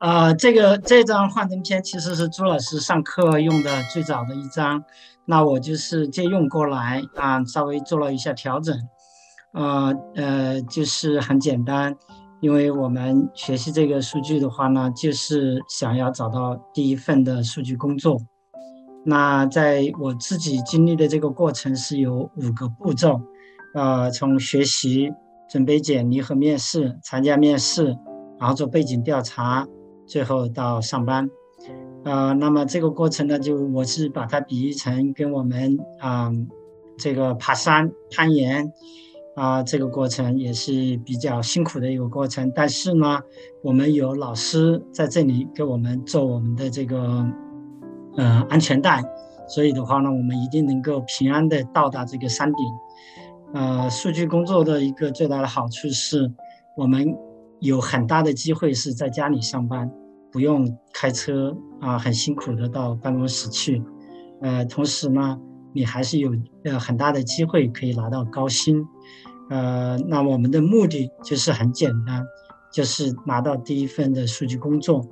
这张幻灯片其实是朱老师上课用的最早的一张，那我就是借用过来稍微做了一下调整，就是很简单，因为我们学习这个数据的话呢，就是想要找到第一份的数据工作。那在我自己经历的这个过程是有5个步骤，从学习、准备简历和面试、参加面试，然后做背景调查，最后到上班。那么这个过程呢，我是把它比喻成跟我们这个爬山、攀岩这个过程也是比较辛苦的一个过程。但是呢，我们有老师在这里给我们做我们的这个安全带，所以的话呢，我们一定能够平安的到达这个山顶。数据工作的一个最大的好处是，我们有很大的机会是在家里上班，不用开车很辛苦的到办公室去。同时呢，你还是有很大的机会可以拿到高薪。那我们的目的就是很简单，就是拿到第一份的数据工作。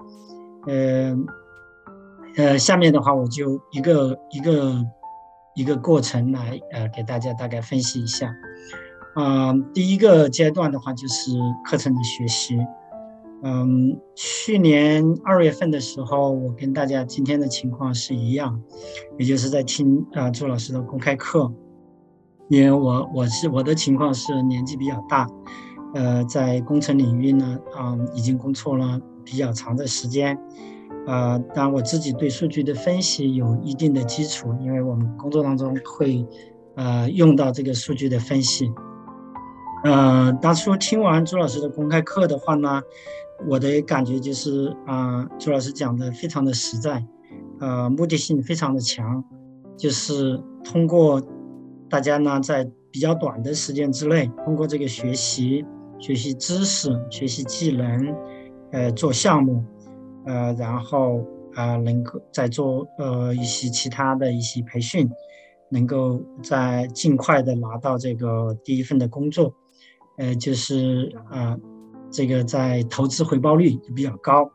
下面的话我就一个过程来给大家大概分析一下。第一个阶段的话就是课程的学习。去年2月份的时候，我跟大家今天的情况是一样，也就是在听朱老师的公开课。因为我的情况是年纪比较大，在工程领域呢，已经工作了比较长的时间。当然我自己对数据的分析有一定的基础，因为我们工作当中会用到这个数据的分析。当初听完朱老师的公开课的话呢，我的感觉就是朱老师讲的非常的实在，目的性非常的强，就是通过大家呢在比较短的时间之内，通过这个学习知识、学习技能，做项目，然后能够再做一些其他的一些培训，能够在尽快的拿到这个第一份的工作。就是这个在投资回报率就比较高。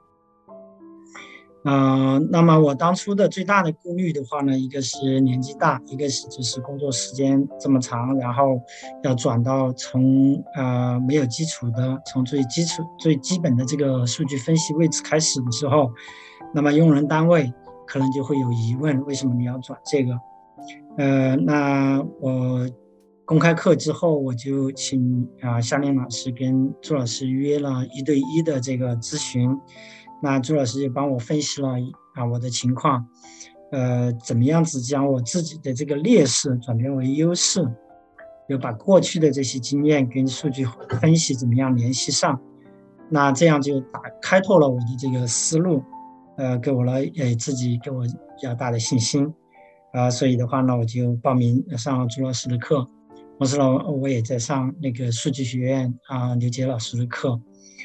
那么我当初的最大的顾虑的话呢，一个是年纪大，一个是就是工作时间这么长，然后要转到从没有基础的，从最基本的这个数据分析位置开始的时候，那么用人单位可能就会有疑问，为什么你要转这个？那我公开课之后，我就请夏令老师跟朱老师约了1对1的这个咨询。那朱老师就帮我分析了我的情况，怎么样子将我自己的这个劣势转变为优势，就把过去的这些经验跟数据分析怎么样联系上。那这样就开拓了我的这个思路，给我比较大的信心。所以的话呢，我就报名上朱老师的课，同时呢，我也在上那个数据学院刘杰老师的课。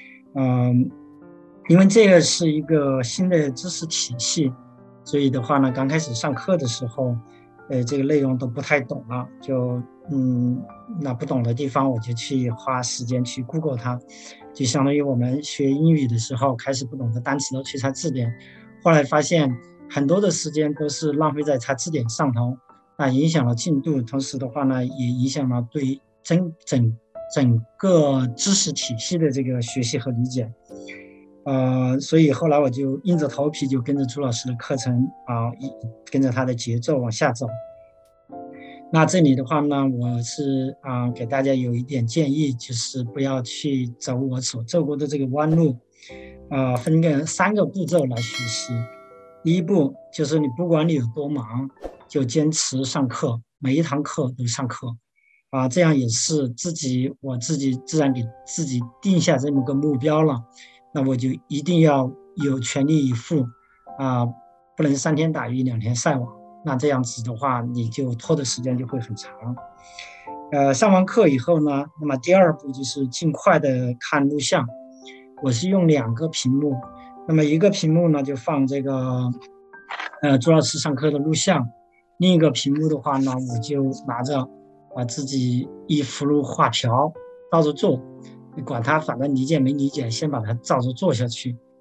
因为这个是一个新的知识体系，所以的话呢，刚开始上课的时候，这个内容都不太懂了，那不懂的地方我就去花时间去 Google 它，就相当于我们学英语的时候，开始不懂的单词都去查字典，后来发现很多的时间都是浪费在查字典上头，那影响了进度，同时的话呢，也影响了对整个知识体系的这个学习和理解。所以后来我就硬着头皮就跟着朱老师的课程跟着他的节奏往下走。那这里的话呢，我是给大家有一点建议，就是不要去走我所走过的这个弯路。分个3个步骤来学习。第一步就是你不管你有多忙，就坚持上课，每一堂课都上课。这样也是我自己自然给自己定下这么个目标了。那我就一定要有全力以赴，不能3天打鱼2天晒网。那这样子的话，你就拖的时间就会很长。上完课以后呢，那么第2步就是尽快的看录像。我是用2个屏幕，那么一个屏幕呢就放这个朱老师上课的录像，另一个屏幕的话呢，我就拿着自己一幅录画条照着做。你管他反正理解没理解，先把它照着做下去。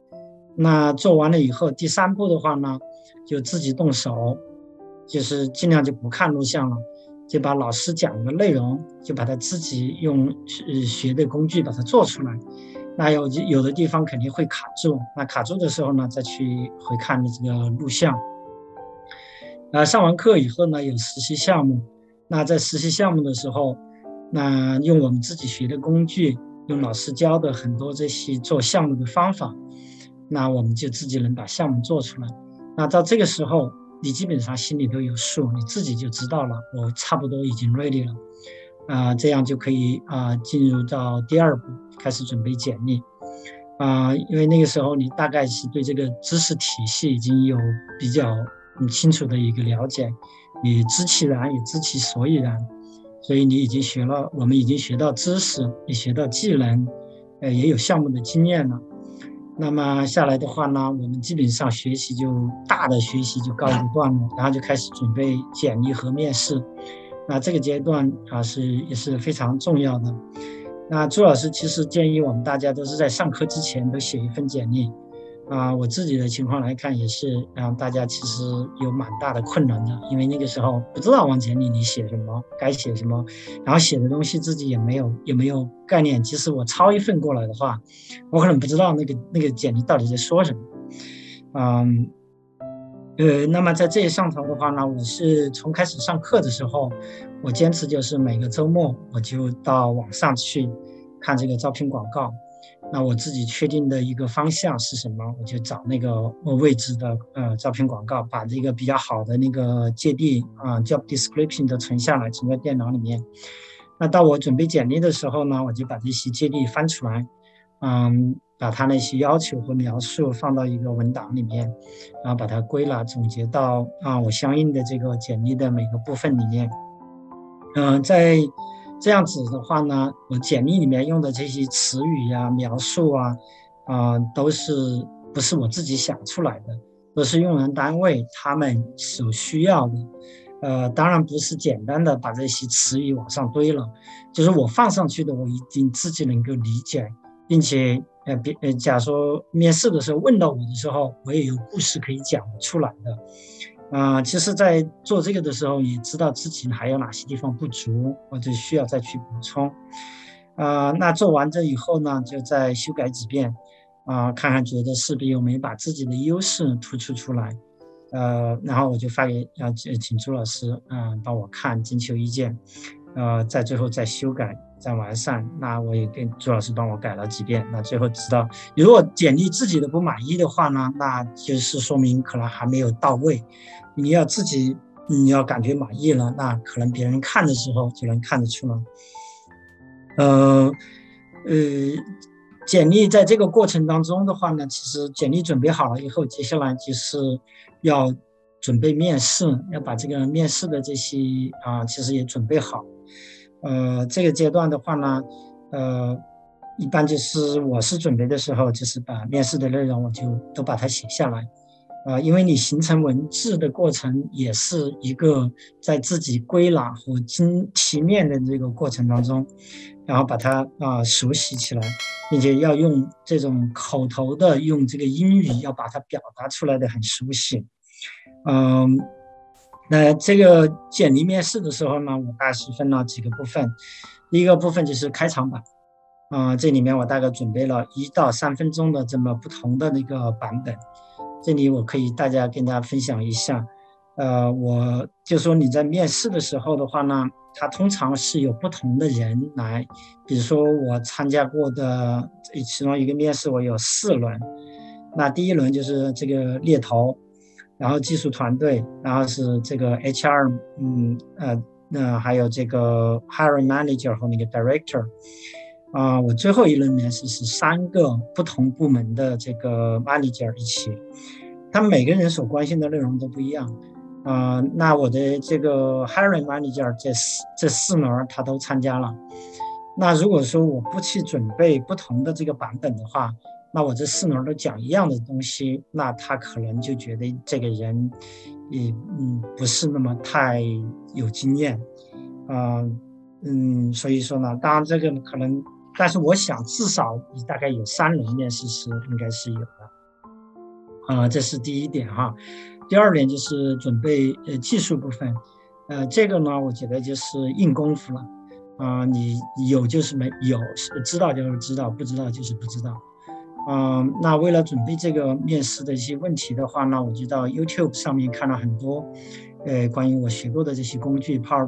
那做完了以后，第3步的话呢，就自己动手，就是尽量就不看录像了，就把老师讲的内容，就把它自己用学的工具把它做出来。那有的地方肯定会卡住，那卡住的时候呢，再去回看这个录像。上完课以后呢，有实习项目。那在实习项目的时候，那用我们自己学的工具，用老师教的很多这些做项目的方法，那我们就自己能把项目做出来。那到这个时候，你基本上心里都有数，你自己就知道了，我差不多已经 ready 了。这样就可以进入到第2步，开始准备简历。因为那个时候你大概是对这个知识体系已经有比较清楚的一个了解，你知其然也知其所以然，所以你已经学了，我们已经学到知识，也学到技能，也有项目的经验了。那么下来的话呢，我们基本上大的学习就告一段落，然后就开始准备简历和面试。那这个阶段也是非常重要的。那朱老师其实建议我们大家都是在上课之前都写一份简历。我自己的情况来看，也是让大家其实有蛮大的困难的，因为那个时候不知道往简历里写什么，该写什么，然后写的东西自己也没有概念。即使我抄一份过来的话，我可能不知道那个简历到底在说什么。那么在这一上头的话呢，我是从开始上课的时候，我坚持就是每个周末我就到网上去看这个招聘广告。那我自己确定的一个方向是什么，我就找那个位置的招聘广告，把这个比较好的那个介地job description 都存下来，存在电脑里面。那到我准备简历的时候呢，我就把这些介地翻出来，把它那些要求和描述放到一个文档里面，然后把它归纳总结到我相应的这个简历的每个部分里面。在这样子的话呢，我简历里面用的这些词语描述都不是我自己想出来的，都是用人单位他们所需要的。当然不是简单的把这些词语往上堆了，就是我放上去的，我一定自己能够理解，并且假如说面试的时候问到我的时候，我也有故事可以讲出来的。其实在做这个的时候，也知道自己还有哪些地方不足，或者需要再去补充。那做完这以后呢，就再修改几遍，看看觉得是不是有没有把自己的优势突出出来。然后我就发给请朱老师帮我看，征求意见，在最后再修改再完善。那我也跟朱老师帮我改了几遍，那最后知道如果简历自己的不满意的话呢，那就是说明可能还没有到位。你要感觉满意了，那可能别人看的时候就能看得出来。简历在这个过程当中的话呢，其实简历准备好了以后，接下来就是要准备面试，要把这个面试的这些其实也准备好。这个阶段的话呢，一般就是我是准备的时候，就是把面试的内容我就都把它写下来。因为你形成文字的过程也是一个在自己归纳和精提炼的这个过程当中，然后把它熟悉起来，并且要用这种口头的，用这个英语要把它表达出来的很熟悉。那这个简历面试的时候呢，我大概是分了几个部分。第一个部分就是开场版，这里面我大概准备了1到3分钟的这么不同的那个版本。这里我可以跟大家分享一下。我就说你在面试的时候的话呢，它通常是有不同的人来，比如说我参加过的其中一个面试，我有4轮。那第1轮就是这个猎头，然后技术团队，然后是这个 HR，那还有这个 hiring manager 和那个 director。我最后1轮面试是3个不同部门的这个 manager 一起，他们每个人所关心的内容都不一样。那我的这个 hiring manager 这4轮他都参加了。那如果说我不去准备不同的这个版本的话，那我这4轮都讲一样的东西，那他可能就觉得这个人也不是那么太有经验。所以说呢，当然这个可能，但是我想至少大概有3轮面试是应该是有的。 这是第一点哈。第二点就是准备技术部分，这个呢，我觉得就是硬功夫了。你有就是没有，知道就是知道，不知道就是不知道。那为了准备这个面试的一些问题的话呢，我就到 YouTube 上面看了很多，关于我学过的这些工具 ，Power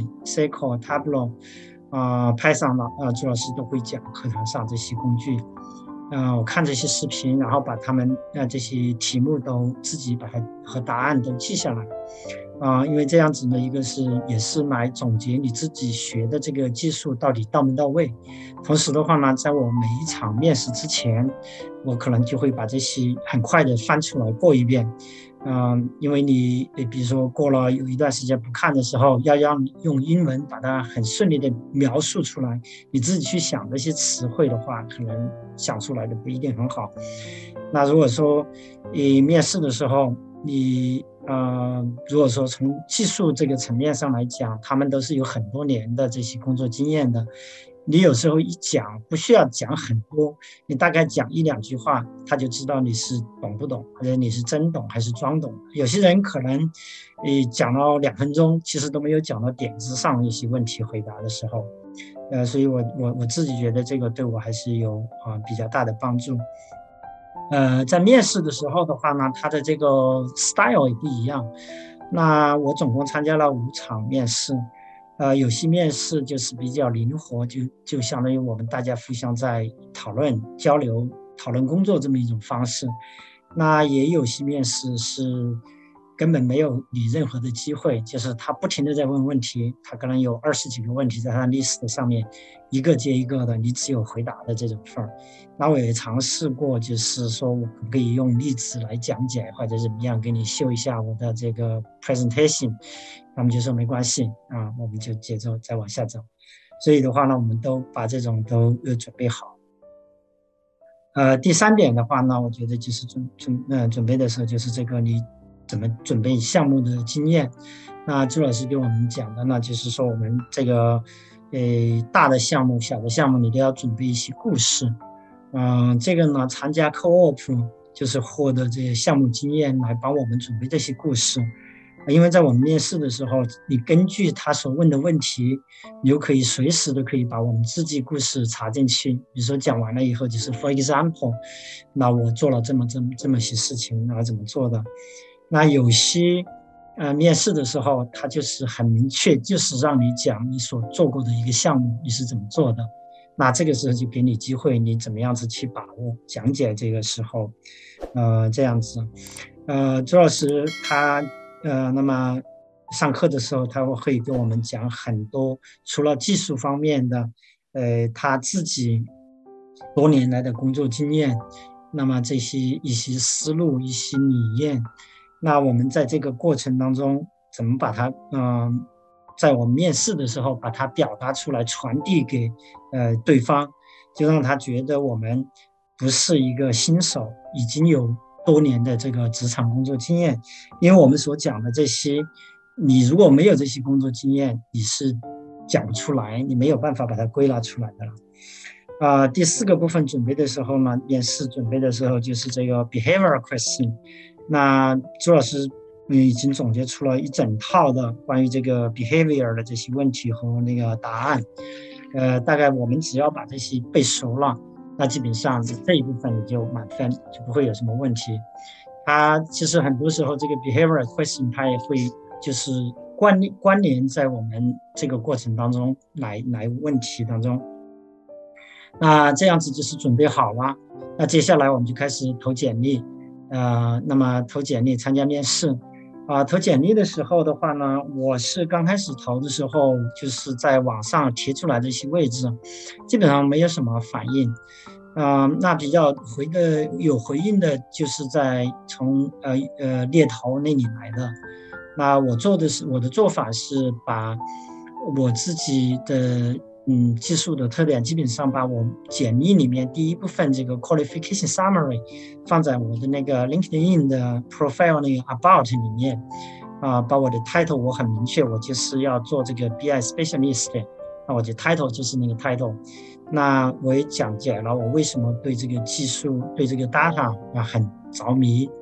BI、SQL、Tableau，Python 的朱老师都会讲课堂上这些工具。我看这些视频，然后把他们这些题目都自己把它和答案都记下来。因为这样子呢，一个是也是来总结你自己学的这个技术到底到没到位，同时的话呢，在我每一场面试之前，我可能就会把这些很快的翻出来过一遍。因为你比如说过了有一段时间不看的时候，要让你用英文把它很顺利的描述出来，你自己去想这些词汇的话，可能想出来的不一定很好。那如果说你面试的时候，你如果说从技术这个层面上来讲，他们都是有很多年的这些工作经验的。你有时候一讲不需要讲很多，你大概讲1-2句话，他就知道你是懂不懂，或者你是真懂还是装懂。有些人可能讲了2分钟，其实都没有讲到点子上一些问题回答的时候。所以我自己觉得这个对我还是有比较大的帮助。在面试的时候的话呢，他的这个 style 也不一样。那我总共参加了5场面试，有些面试就是比较灵活，就相当于我们大家互相在讨论、交流、讨论工作这么一种方式。那也有些面试是根本没有你任何的机会，就是他不停的在问问题，他可能有20几个问题在他 list 上面，一个接一个的，你只有回答的这种份儿。那我也尝试过，就是说我可以用例子来讲解，或者怎么样给你秀一下我的这个 presentation， 他们就说没关系我们就接着再往下走。所以的话呢，我们都把这种都准备好。第3点的话呢，我觉得就是准备的时候就是这个你怎么准备项目的经验。那朱老师给我们讲的呢，就是说我们这个大的项目、小的项目，你都要准备一些故事。这个呢，参加 co-op 就是获得这些项目经验来帮我们准备这些故事。因为在我们面试的时候，你根据他所问的问题，你就可以随时都可以把我们自己故事插进去。比如说讲完了以后，就是 for example， 那我做了这么些事情，然后怎么做的。那有些面试的时候，他就是很明确，就是让你讲你所做过的一个项目，你是怎么做的。那这个时候就给你机会，你怎么样子去把握讲解这个时候，这样子。朱老师他那么上课的时候，他会给我们讲很多除了技术方面的，他自己多年来的工作经验，那么这些一些思路、一些理念，那我们在这个过程当中怎么把它，在我们面试的时候把它表达出来，传递给对方，就让他觉得我们不是一个新手，已经有多年的这个职场工作经验。因为我们所讲的这些，你如果没有这些工作经验，你是讲不出来，你没有办法把它归纳出来的了。第4个部分准备的时候呢，面试准备的时候就是这个 behavioral question。那朱老师已经总结出了一整套的关于这个 behavior 的这些问题和那个答案。大概我们只要把这些背熟了，那基本上这一部分你就满分，就不会有什么问题。它其实很多时候这个 behavioral question 它也会就是关联在我们这个过程当中来问题当中。那这样子就是准备好了，那接下来我们就开始投简历。那么投简历参加面试。投简历的时候的话呢，我是刚开始投的时候，就是在网上贴出来的一些位置，基本上没有什么反应。那比较有回应的，就是从猎头那里来的。那我的做法是把我自己的技术的特点，基本上把我简历里面第一部分这个 qualification summary 放在我的那个 LinkedIn 的 profile 那个 about 里面。把我的 title 我很明确，我就是要做这个 BI specialist， 那我的 title 就是那个 title。那我也讲解了我为什么对这个技术、对这个 data 很着迷。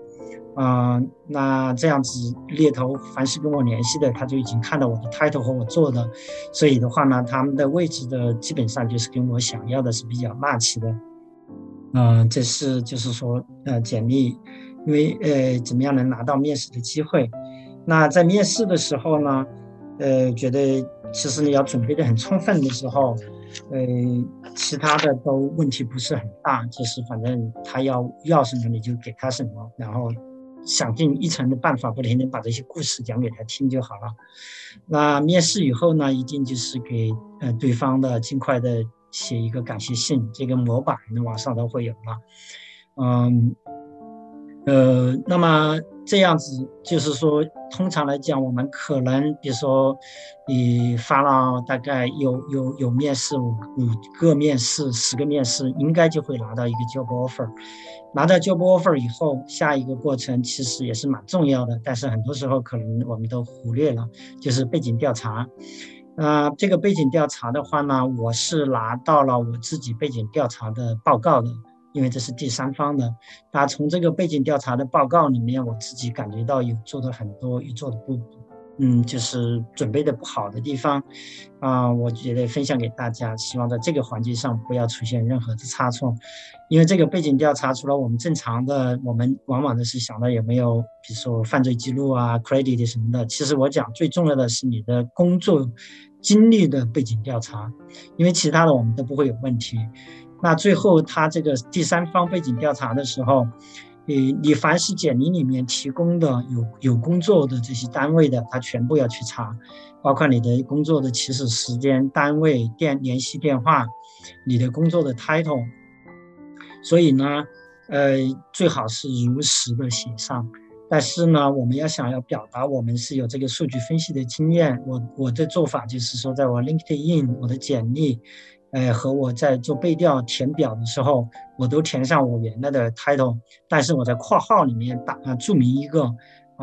那这样子猎头凡是跟我联系的，他就已经看到我的 title 和我做的，所以的话呢，他们的位置的基本上就是跟我想要的是比较 match 的。这是就是说简历，因为怎么样能拿到面试的机会？那在面试的时候呢，觉得其实你要准备的很充分的时候，其他的都问题不是很大，就是反正他要什么你就给他什么，然后想尽一层的办法，不停的把这些故事讲给他听就好了。那面试以后呢，一定就是给对方的尽快的写一个感谢信，这个模板网上都会有了。嗯，那么这样子就是说，通常来讲，我们可能比如说你发了大概有面试五个面试10个面试，应该就会拿到一个 job offer。拿到 job offer 以后，下一个过程其实也是蛮重要的，但是很多时候可能我们都忽略了，就是背景调查。这个背景调查的话呢，我是拿到了我自己背景调查的报告的，因为这是第三方的。那从这个背景调查的报告里面，我自己感觉到有做的很多，有做的就是准备的不好的地方，我觉得分享给大家，希望在这个环节上不要出现任何的差错。因为这个背景调查，除了我们正常的，我们往往的是想到有没有，比如说犯罪记录啊、credit 什么的。其实我讲最重要的是你的工作经历的背景调查，因为其他的我们都不会有问题。那最后他这个第三方背景调查的时候，你凡是简历里面提供的有工作的这些单位的，他全部要去查，包括你的工作的起始时间、单位、联系电话、你的工作的 title。所以呢，最好是如实的写上。但是呢，我们想要表达我们是有这个数据分析的经验，我的做法就是说，在我 LinkedIn 我的简历，和我在做背调填表的时候，我都填上我原来的 title，但是我在括号里面注明一个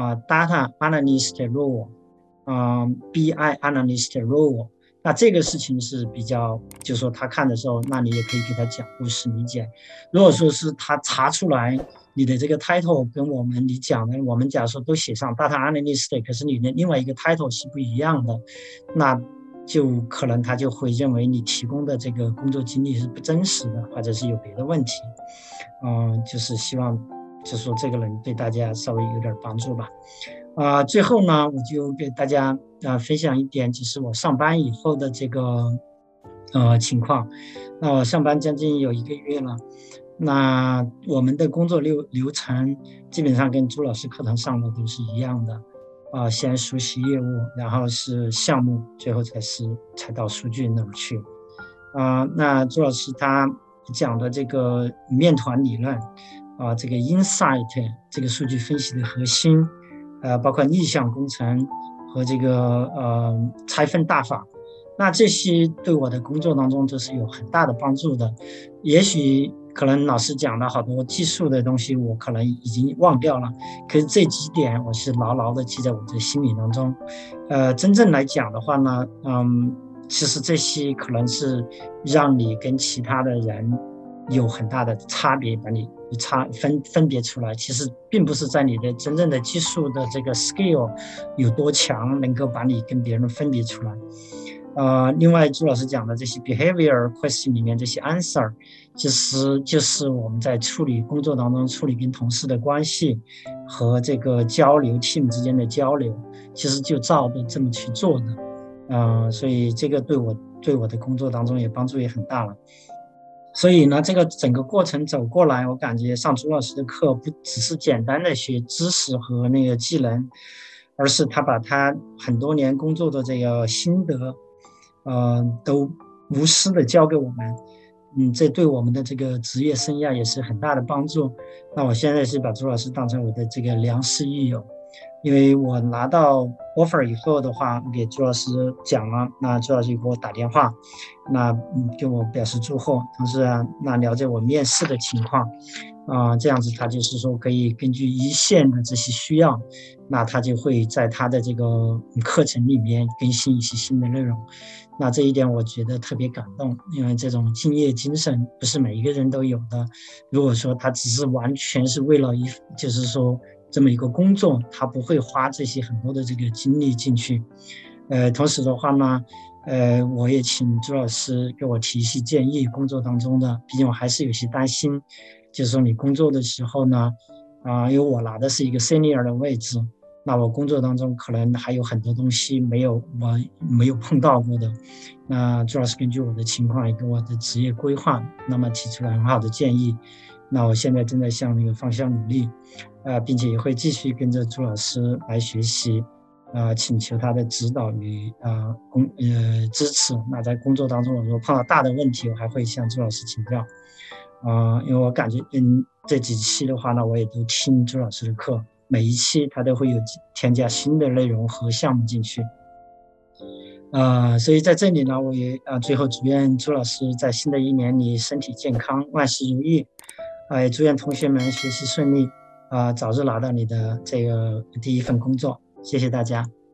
data analyst role，BI analyst role。那这个事情是比较，就是说他看的时候，那你也可以给他讲故事理解。如果说是他查出来你的这个 title 跟你讲的，我们假如说都写上 data analyst， 可是你的另外一个 title 是不一样的，那就可能他就会认为你提供的这个工作经历是不真实的，或者是有别的问题。就是希望就是说这个能对大家稍微有点帮助吧。最后呢，我就给大家分享一点，就是我上班以后的这个情况。那我上班将近有1个月了，那我们的工作流程基本上跟朱老师课堂上的都是一样的。先熟悉业务，然后是项目，最后才到数据那儿去。那朱老师他讲的这个面团理论，这个 insight 这个数据分析的核心，包括逆向工程和这个拆分大法，那这些对我的工作当中都是有很大的帮助的。也许可能老师讲了好多技术的东西，我可能已经忘掉了，可是这几点我是牢牢的记在我的心里当中。真正来讲的话呢，其实这些可能是让你跟其他的人有很大的差别，把你分别出来。其实并不是在你的真正的技术的这个 skill 有多强，能够把你跟别人分别出来。另外朱老师讲的这些 behavior question 里面这些 answer， 其实就是我们在处理工作当中处理跟同事的关系和这个交流 team 之间的交流，其实就照着这么去做的。所以这个对我的工作当中也帮助也很大了。所以呢，这个整个过程走过来，我感觉上朱老师的课不只是简单的学知识和那个技能，而是他把他很多年工作的这个心得，都无私的教给我们。这对我们的这个职业生涯也是很大的帮助。那我现在是把朱老师当成我的这个良师益友。因为我拿到 offer 以后的话，给朱老师讲了，那朱老师给我打电话，那给我表示祝贺，同时那了解我面试的情况，这样子他就是说可以根据一线的这些需要，那他就会在他的这个课程里面更新一些新的内容。那这一点我觉得特别感动，因为这种敬业精神不是每一个人都有的。如果说他只是完全是为了就是说这么一个工作，他不会花这些很多的这个精力进去。同时的话呢，我也请朱老师给我提一些建议，工作当中的，毕竟我还是有些担心，就是说你工作的时候呢，因为我拿的是一个 senior 的位置，那我工作当中可能还有很多东西我没有碰到过的。那朱老师根据我的情况，也给我的职业规划，那么提出了很好的建议。那我现在正在向那个方向努力，并且也会继续跟着朱老师来学习，请求他的指导与支持。那在工作当中，如果碰到大的问题，我还会向朱老师请教。因为我感觉，这几期的话呢，我也都听朱老师的课，每一期他都会有添加新的内容和项目进去。所以在这里呢，我也最后祝愿朱老师在新的一年里身体健康，万事如意。也祝愿同学们学习顺利，早日拿到你的这个第一份工作。谢谢大家。